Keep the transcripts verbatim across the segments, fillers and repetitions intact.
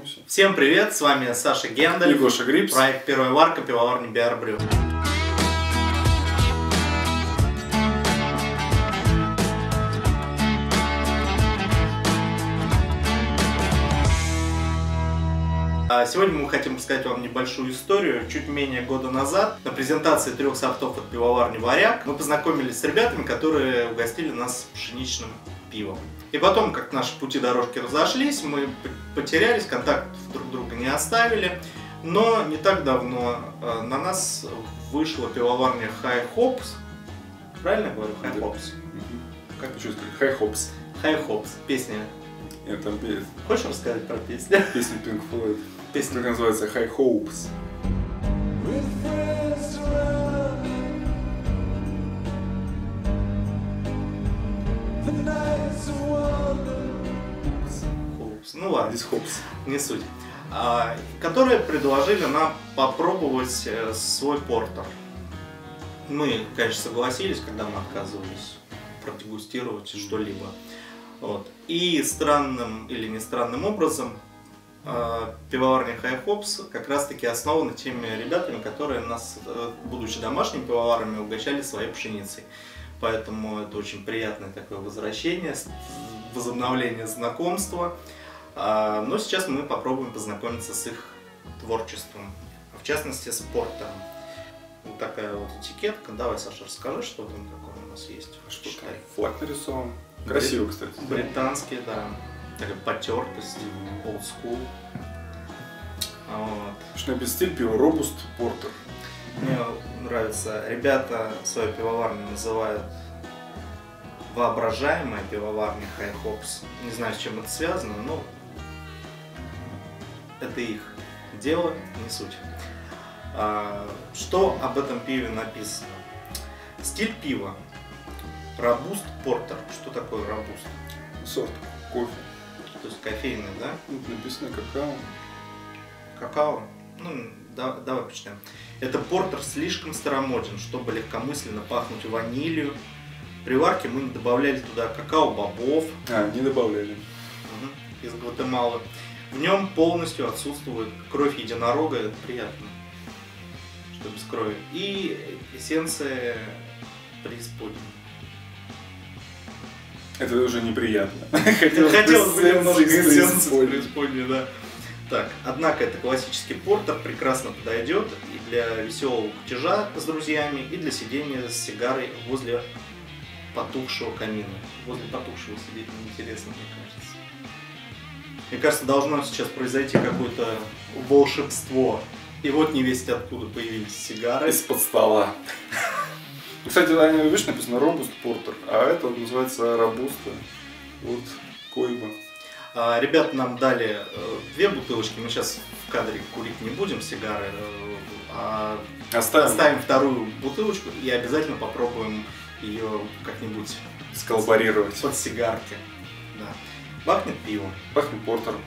знакомься. Всем привет, с вами Саша Гендель. И Гоша Грипс. Проект «Первая варка», пивоварня Биар-Брю. Сегодня мы хотим рассказать вам небольшую историю. Чуть менее года назад на презентации трех сортов от пивоварни «Варяг» мы познакомились с ребятами, которые угостили нас пшеничным пивом. И потом, как наши пути дорожки разошлись, мы потерялись, контактов друг друга не оставили. Но не так давно на нас вышла пивоварня High Hops. Правильно я говорю? High Hops. Как ты чувствуешь? High Hops. High Hops. Песня. Нет, там песня. Хочешь рассказать про песню? Песня Pink Floyd. Песня. Как называется? High Hopes. Ну ладно. Здесь Hopes. Не суть. А, которые предложили нам попробовать свой портер. Мы, конечно, согласились, когда мы отказывались продегустировать что-либо. Вот. И странным или не странным образом э, пивоварня High Hops как раз таки основана теми ребятами, которые нас, э, будучи домашними пивоварами, угощали своей пшеницей. Поэтому это очень приятное такое возвращение, возобновление знакомства. Э, но сейчас мы попробуем познакомиться с их творчеством, в частности с портером. Вот такая вот этикетка. Давай, Саша, расскажи, что там такое у нас есть. Что там? Флаг нарисован. Красиво, кстати. Британский, да. Такая потертость, old school. Вот. Что написано стиль пива? Робуст портер. Мне нравится. Ребята свою пивоварню называют воображаемая пивоварня High Hops. Не знаю, с чем это связано, но это их дело, не суть. А, что об этом пиве написано? Стиль пива. Робуст портер. Что такое робуст? Сорт кофе. То есть кофейный, да? Тут написано какао. Какао? Ну, да, давай почнем. Это портер слишком старомоден, чтобы легкомысленно пахнуть ванилью. При варке мы не добавляли туда какао-бобов. А, не добавляли. Угу, из Гватемалы. В нем полностью отсутствует кровь единорога. Это приятно, что без крови. И эссенция преисподней. Это уже неприятно. Хотелось бы немножко эссенции преисподней, да. Так, однако это классический портер, прекрасно подойдет и для веселого кутежа с друзьями, и для сидения с сигарой возле потухшего камина. Возле потухшего сидеть неинтересно, мне кажется. Мне кажется, должно сейчас произойти какое-то волшебство. И вот не весть откуда появились сигары. Из-под стола. Кстати, они, видишь, написано робуст портер, а это называется робуста от Койба. А, ребята нам дали э, две бутылочки, мы сейчас в кадре курить не будем сигары, э, а Оставим. оставим вторую бутылочку и обязательно попробуем ее как-нибудь сколлаборировать под сигарки. Да. Пахнет пивом. Пахнет портером.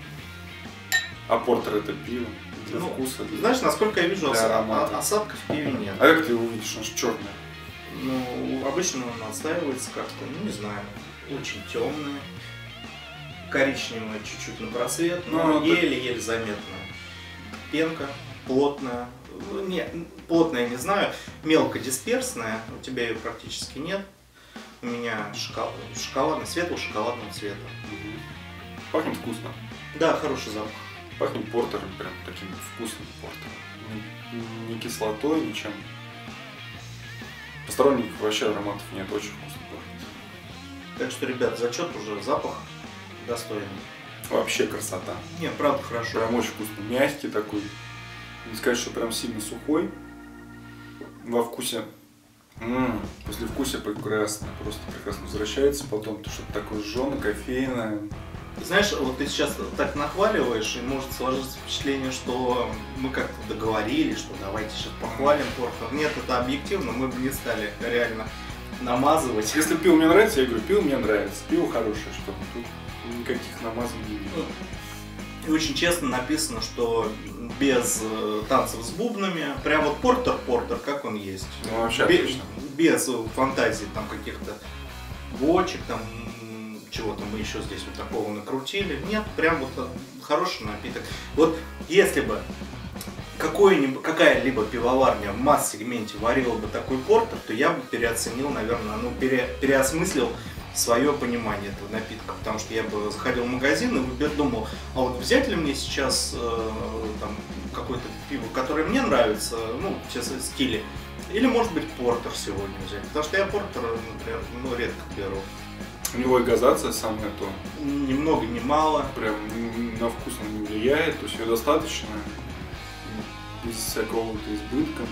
А портер это пиво. Для ну, вкуса. Для... Знаешь, насколько я вижу, ос... аромата. осадка в пиве нет. А как ты его увидишь? Он же черный. Ну, обычно он отстаивается как-то, ну не знаю, очень темный, коричневый чуть-чуть на просвет, но еле-еле ну, заметная. Пенка плотная, ну, не, плотная не знаю, мелкодисперсная, у тебя ее практически нет. У меня шоколад, шоколадный, светло-шоколадного цвета. Угу. Пахнет вкусно. Да, хороший запах. Пахнет портером, прям таким вкусным портером. Не, не кислотой, ничем. Посторонних вообще ароматов нет, очень вкусно пахнет. Так что, ребят, зачет уже, запах достойный. Вообще красота. Не, правда хорошо. Прям очень вкусно. Мягкий такой. Не сказать, что прям сильно сухой. Во вкусе. М-м, послевкусие прекрасно. Просто прекрасно возвращается потом. То что-то такое жжёное, кофейное. Знаешь, вот ты сейчас так нахваливаешь, и может сложиться впечатление, что мы как-то договорились, что давайте сейчас похвалим портер. Нет, это объективно, мы бы не стали реально намазывать. Если пиво мне нравится, я говорю, пиво мне нравится, пиво хорошее, что тут никаких намазаний не видно. И очень честно написано, что без танцев с бубнами, прям вот портер-портер, как он есть. Ну, вообще без, отлично. Без фантазии там каких-то бочек, там чего-то мы еще здесь вот такого накрутили. Нет, прям вот хороший напиток. Вот если бы какая-либо пивоварня в масс-сегменте варила бы такой портер, то я бы переоценил, наверное, ну, пере, переосмыслил свое понимание этого напитка. Потому что я бы заходил в магазин и думал, а вот взять ли мне сейчас э, там, какое-то пиво, которое мне нравится, ну, сейчас в стиле, или, может быть, портер сегодня взять. Потому что я портер, например, ну, редко беру. У него и газация самое то. Ни много, ни мало. Прям на вкус он не влияет, то есть ее достаточно. Без всякого избытка.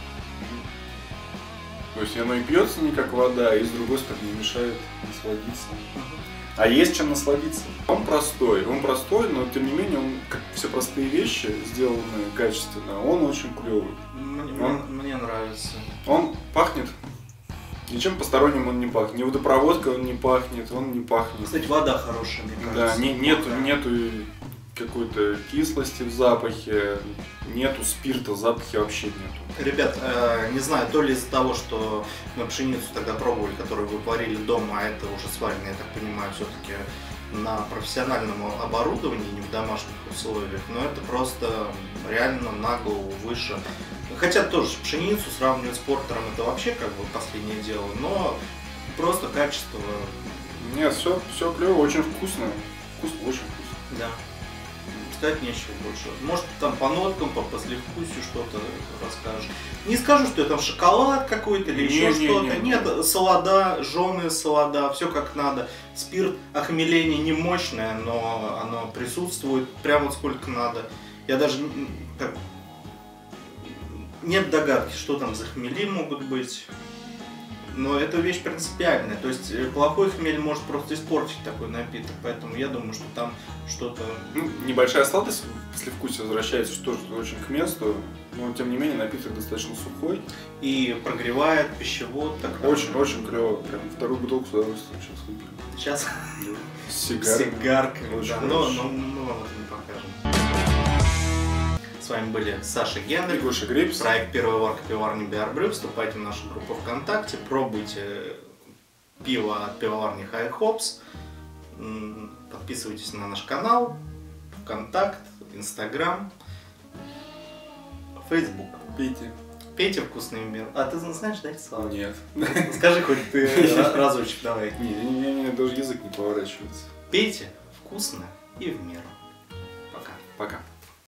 То есть оно и пьется не как вода, и с другой стороны не мешает насладиться. А есть чем насладиться. Он простой, он простой, но тем не менее, он, как все простые вещи, сделаны качественно, он очень клевый. Мне, он, мне нравится. Он пахнет. Ничем посторонним он не пахнет. Ни водопроводкой он не пахнет, он не пахнет. Кстати, вода хорошая, мне кажется. Да, не, нету, нету какой-то кислости в запахе, нету спирта в запахе, вообще нету. Ребят, э, не знаю, то ли из-за того, что мы пшеницу тогда пробовали, которую вы варили дома, а это уже сварено, я так понимаю, все-таки на профессиональном оборудовании, не в домашних условиях, но это просто реально на голову выше. Хотя тоже пшеницу сравнивать с портером это вообще как бы последнее дело, но просто качество. Нет, все, все клево, очень вкусно. Вкусно, очень вкусно. Да. Сказать нечего больше. Может, там по ноткам, по послевкусию что-то расскажешь. Не скажу, что это там шоколад какой-то или еще что-то. Нет, солода, жженые солода, все как надо. Спирт, охмеление не мощное, но оно присутствует прямо вот сколько надо. Я даже как, нет догадки, что там за хмели могут быть. Но это вещь принципиальная, то есть плохой хмель может просто испортить такой напиток, поэтому я думаю, что там что-то... Ну, небольшая сладость в послевкусии возвращается, что тоже очень к месту, но тем не менее напиток достаточно сухой. И прогревает пищевод. Так Очень-очень клево, прям вторую бутылку с удовольствием сейчас выпью. Сейчас? С сигаркой. С сигаркой, очень да, но, но, но вам это не покажем. С вами были Саша Генрих, и Гоша Грейпс. Проект «Первая варка пивоварни Beer Brew». Вступайте в нашу группу ВКонтакте, пробуйте пиво от пивоварни High Hops, подписывайтесь на наш канал, ВКонтакт, Инстаграм, Фейсбук. Пейте. Пейте вкусный мир. А ты знаешь, да, слова? Нет. Скажи хоть ты разочек, давай. Не, не, не, не, даже язык не поворачивается. Пейте вкусно и в меру. Пока. Пока.